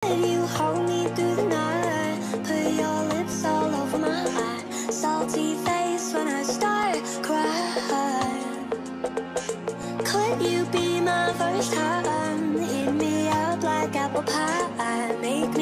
Could you hold me through the night? Put your lips all over mine. Salty face when I start crying. Could you be my first time? Hit me up like apple pie. Make